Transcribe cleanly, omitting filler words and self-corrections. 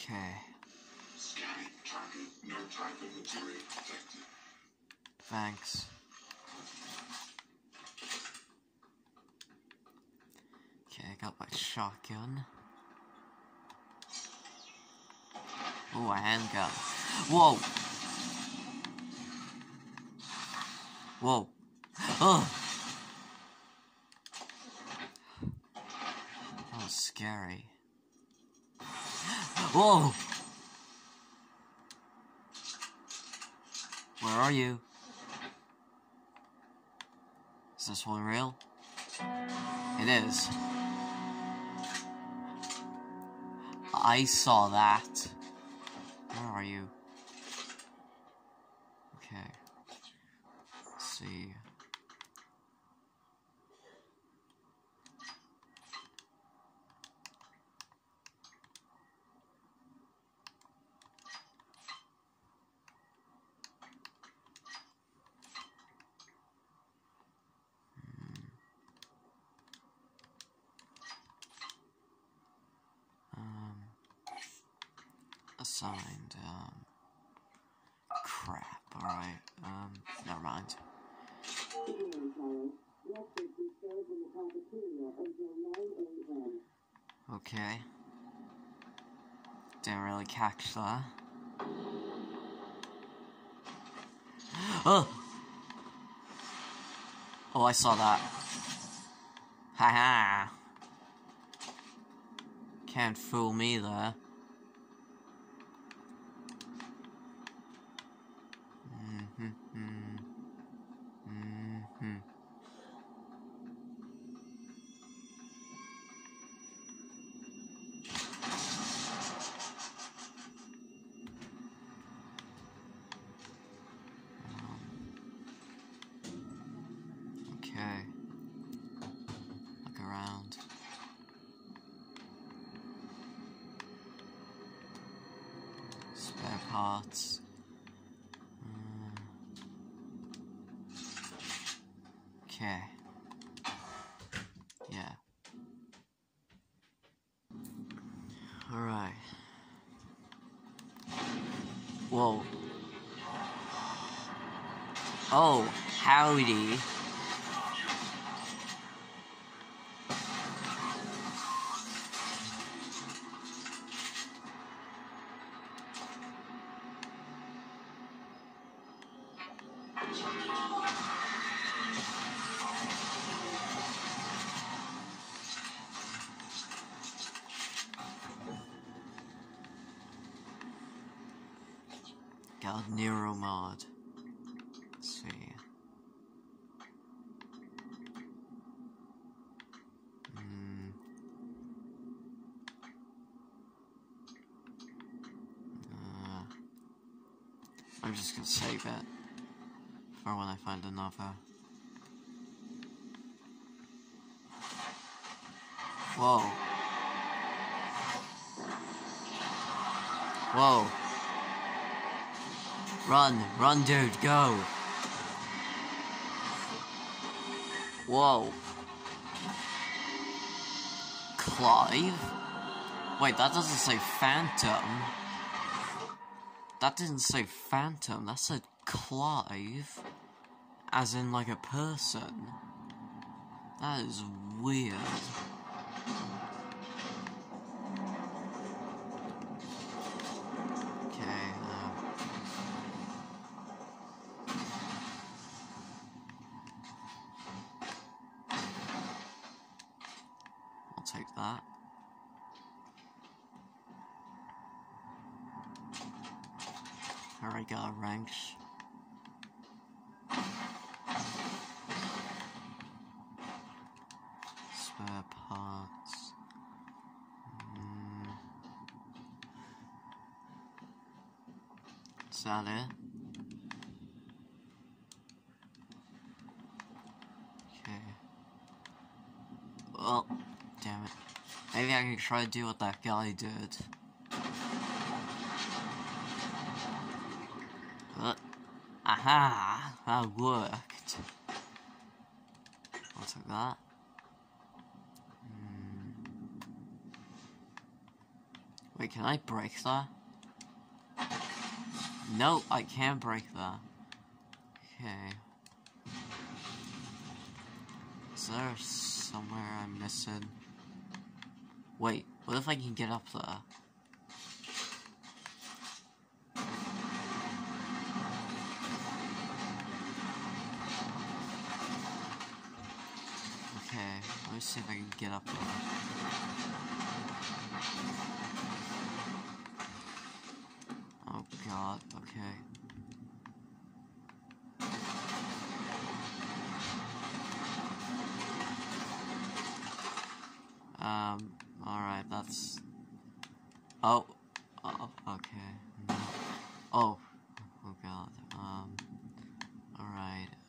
Okay. Scanning target. No type of material detected. Thanks. Okay, I got my shotgun. Ooh, a handgun. Whoa! Whoa. Ugh! That was scary. Whoa! Where are you? Is this one real? It is. I saw that. Where are you? Okay. Let's see. Assigned, crap, alright, never mind. Okay. Didn't really catch that. Oh! Oh, I saw that. Haha! Can't fool me there. Okay. Look around. Spare parts. Okay. Yeah. Alright. Whoa. Oh, howdy. Got Neuromod. Let's see. I'm just gonna save it for when I find another. Whoa. Whoa. Run, dude, go. Whoa. Clive? Wait, that doesn't say Phantom. That didn't say Phantom, that said Clive. As in, like, a person. That is weird. Okay, I'll take that. Alright, got a wrench. Spare parts. Is that it? Okay. Well, damn it. Maybe I can try to do what that guy did. Aha! That worked. I'll take that. Wait, can I break that? No, I can't break that. Okay. Is there somewhere I'm missing? Wait, what if I can get up there? Okay, let me see if I can get up there. Oh god, okay. Alright, that's... Oh, okay. No. Oh god, alright.